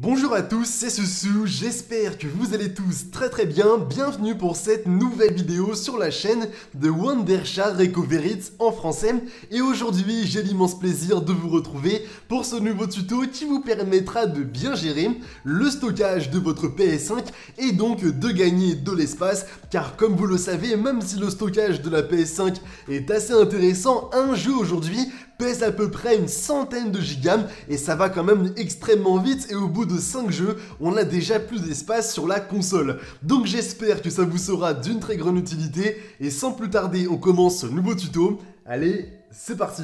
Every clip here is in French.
Bonjour à tous, c'est Soussou, j'espère que vous allez tous très bien. Bienvenue pour cette nouvelle vidéo sur la chaîne de Wondershare Recoverit en français. Et aujourd'hui, j'ai l'immense plaisir de vous retrouver pour ce nouveau tuto qui vous permettra de bien gérer le stockage de votre PS5 et donc de gagner de l'espace. Car comme vous le savez, même si le stockage de la PS5 est assez intéressant, un jeu aujourd'hui pèse à peu près une centaine de gigas et ça va quand même extrêmement vite et au bout de 5 jeux, on a déjà plus d'espace sur la console. Donc j'espère que ça vous sera d'une très grande utilité et sans plus tarder, on commence ce nouveau tuto. Allez, c'est parti!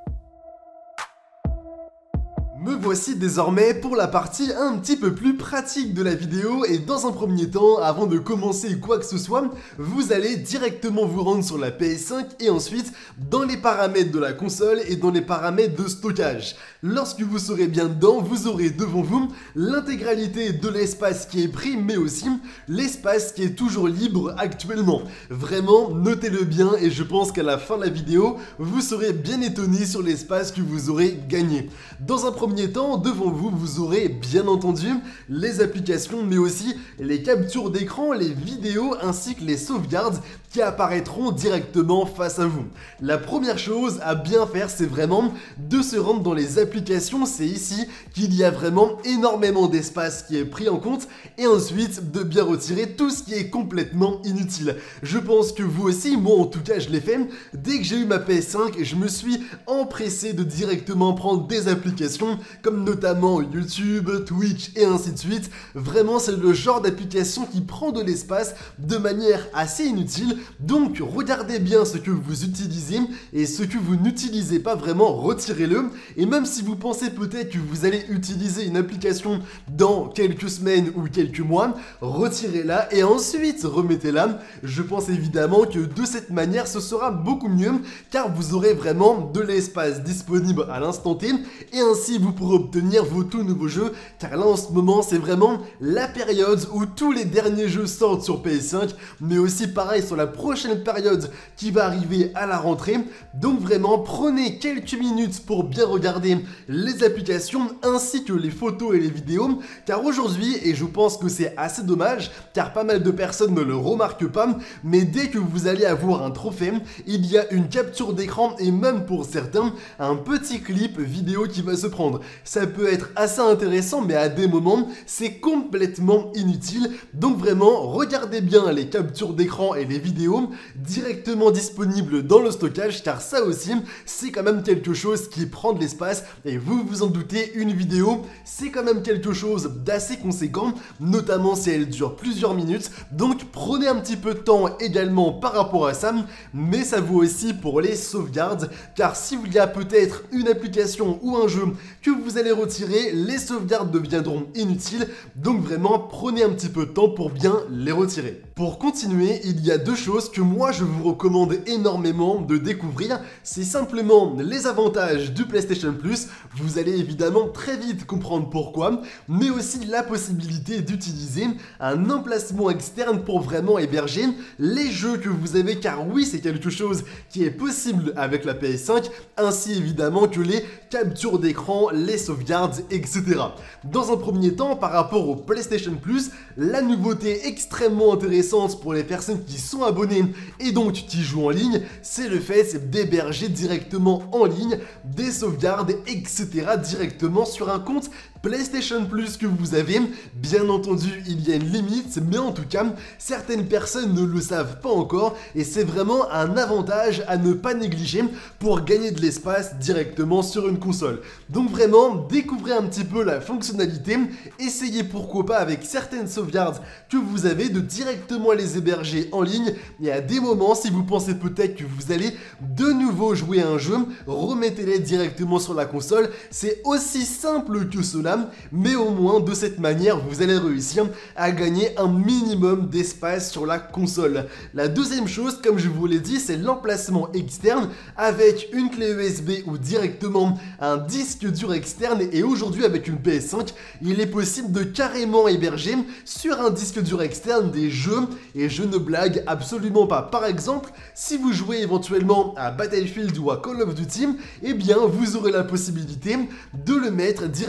Me voici désormais pour la partie un petit peu plus pratique de la vidéo et dans un premier temps, avant de commencer quoi que ce soit, vous allez directement vous rendre sur la PS5 et ensuite dans les paramètres de la console et dans les paramètres de stockage. Lorsque vous serez bien dedans, vous aurez devant vous l'intégralité de l'espace qui est pris mais aussi l'espace qui est toujours libre actuellement. Vraiment, notez-le bien et je pense qu'à la fin de la vidéo, vous serez bien étonné sur l'espace que vous aurez gagné. Dans un premier temps, devant vous, vous aurez bien entendu les applications, mais aussi les captures d'écran, les vidéos ainsi que les sauvegardes qui apparaîtront directement face à vous. La première chose à bien faire, c'est vraiment de se rendre dans les applications. C'est ici qu'il y a vraiment énormément d'espace qui est pris en compte et ensuite de bien retirer tout ce qui est complètement inutile. Je pense que vous aussi, moi en tout cas je l'ai fait, dès que j'ai eu ma PS5, je me suis empressé de directement prendre des applications comme notamment YouTube, Twitch et ainsi de suite. Vraiment, c'est le genre d'application qui prend de l'espace de manière assez inutile. Donc, regardez bien ce que vous utilisez et ce que vous n'utilisez pas vraiment, retirez-le. Et même si vous pensez peut-être que vous allez utiliser une application dans quelques semaines ou quelques mois, retirez-la et ensuite remettez-la. Je pense évidemment que de cette manière, ce sera beaucoup mieux car vous aurez vraiment de l'espace disponible à l'instant T et ainsi vous pourrez obtenir vos tout nouveaux jeux car là en ce moment c'est vraiment la période où tous les derniers jeux sortent sur PS5 mais aussi pareil sur la prochaine période qui va arriver à la rentrée. Donc vraiment prenez quelques minutes pour bien regarder les applications ainsi que les photos et les vidéos car aujourd'hui, et je pense que c'est assez dommage car pas mal de personnes ne le remarquent pas, mais dès que vous allez avoir un trophée, il y a une capture d'écran et même pour certains un petit clip vidéo qui va se prendre. Ça peut être assez intéressant mais à des moments c'est complètement inutile. Donc vraiment regardez bien les captures d'écran et les vidéos directement disponibles dans le stockage car ça aussi c'est quand même quelque chose qui prend de l'espace et vous vous en doutez, une vidéo c'est quand même quelque chose d'assez conséquent, notamment si elle dure plusieurs minutes. Donc prenez un petit peu de temps également par rapport à ça, mais ça vaut aussi pour les sauvegardes car si il y a peut-être une application ou un jeu que vous allez retirer, les sauvegardes deviendront inutiles. Donc vraiment prenez un petit peu de temps pour bien les retirer. Pour continuer, il y a deux choses que moi je vous recommande énormément de découvrir. C'est simplement les avantages du PlayStation Plus. Vous allez évidemment très vite comprendre pourquoi, mais aussi la possibilité d'utiliser un emplacement externe pour vraiment héberger les jeux que vous avez, car oui, c'est quelque chose qui est possible avec la PS5, ainsi évidemment que les captures d'écran, les sauvegardes, etc. Dans un premier temps, par rapport au PlayStation Plus, la nouveauté extrêmement intéressante pour les personnes qui sont abonnées et donc qui jouent en ligne, c'est le fait d'héberger directement en ligne des sauvegardes, etc. directement sur un compte PlayStation Plus que vous avez. Bien entendu, il y a une limite, mais en tout cas, certaines personnes ne le savent pas encore et c'est vraiment un avantage à ne pas négliger pour gagner de l'espace directement sur une console. Donc vraiment, découvrez un petit peu la fonctionnalité, essayez pourquoi pas avec certaines sauvegardes que vous avez de directement les héberger en ligne et à des moments, si vous pensez peut-être que vous allez de nouveau jouer à un jeu, remettez-les directement sur la console. C'est aussi simple que cela, mais au moins de cette manière, vous allez réussir à gagner un minimum d'espace sur la console. La deuxième chose, comme je vous l'ai dit, c'est l'emplacement externe avec une clé USB ou directement un disque dur externe et aujourd'hui avec une PS5, il est possible de carrément héberger sur un disque dur externe des jeux et je ne blague absolument pas. Par exemple, si vous jouez éventuellement à Battlefield ou à Call of Duty, eh bien vous aurez la possibilité de le mettre directement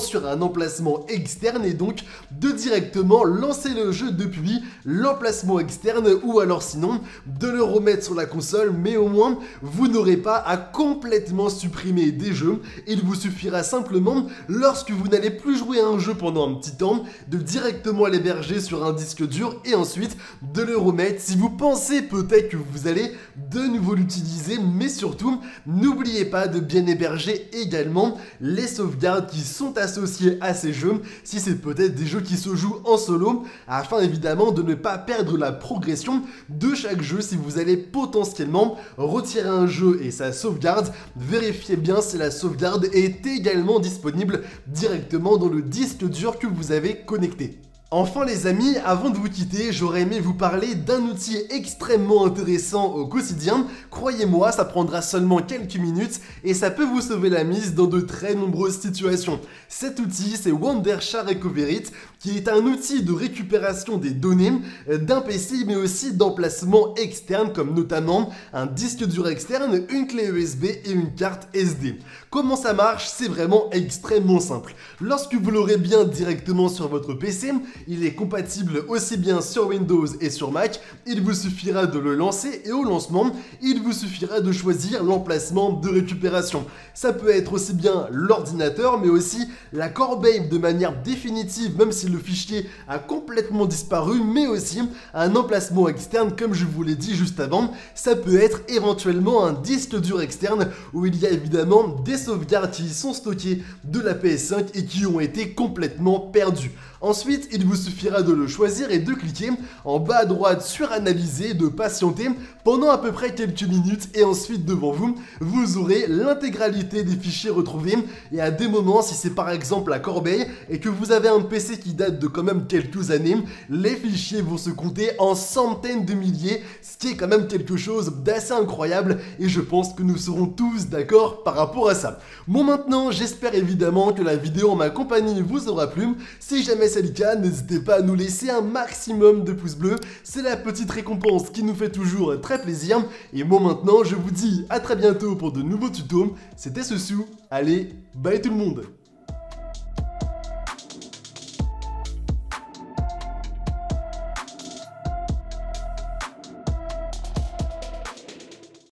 sur un emplacement externe et donc de directement lancer le jeu depuis l'emplacement externe ou alors sinon de le remettre sur la console, mais au moins vous n'aurez pas à complètement supprimer des jeux. Il vous suffira simplement, lorsque vous n'allez plus jouer à un jeu pendant un petit temps, de directement l'héberger sur un disque dur et ensuite de le remettre si vous pensez peut-être que vous allez de nouveau l'utiliser. Mais surtout, n'oubliez pas de bien héberger également les sauvegardes qui sont associées à ces jeux, si c'est peut-être des jeux qui se jouent en solo, afin évidemment de ne pas perdre la progression de chaque jeu. Si vous allez potentiellement retirer un jeu et sa sauvegarde, vérifiez bien si la sauvegarde est également disponible directement dans le disque dur que vous avez connecté. Enfin les amis, avant de vous quitter, j'aurais aimé vous parler d'un outil extrêmement intéressant au quotidien. Croyez-moi, ça prendra seulement quelques minutes et ça peut vous sauver la mise dans de très nombreuses situations. Cet outil, c'est Wondershare Recovery, qui est un outil de récupération des données d'un PC mais aussi d'emplacement externe comme notamment un disque dur externe, une clé USB et une carte SD. Comment ça marche? C'est vraiment extrêmement simple. Lorsque vous l'aurez bien directement sur votre PC, il est compatible aussi bien sur Windows et sur Mac, il vous suffira de le lancer et au lancement, il vous suffira de choisir l'emplacement de récupération. Ça peut être aussi bien l'ordinateur mais aussi la corbeille de manière définitive même si le fichier a complètement disparu, mais aussi un emplacement externe comme je vous l'ai dit juste avant. Ça peut être éventuellement un disque dur externe où il y a évidemment des sauvegardes qui sont stockées de la PS5 et qui ont été complètement perdues. Ensuite, il vous suffira de le choisir et de cliquer en bas à droite sur analyser, de patienter pendant à peu près quelques minutes et ensuite devant vous, vous aurez l'intégralité des fichiers retrouvés. Et à des moments, si c'est par exemple la corbeille et que vous avez un PC qui date de quand même quelques années, les fichiers vont se compter en centaines de milliers, ce qui est quand même quelque chose d'assez incroyable et je pense que nous serons tous d'accord par rapport à ça. Bon maintenant, j'espère évidemment que la vidéo en ma compagnie vous aura plu. Si jamais c'est le cas, n'hésitez pas à nous laisser un maximum de pouces bleus, c'est la petite récompense qui nous fait toujours très plaisir. Et moi maintenant, je vous dis à très bientôt pour de nouveaux tutos. C'était Susu, allez, bye tout le monde.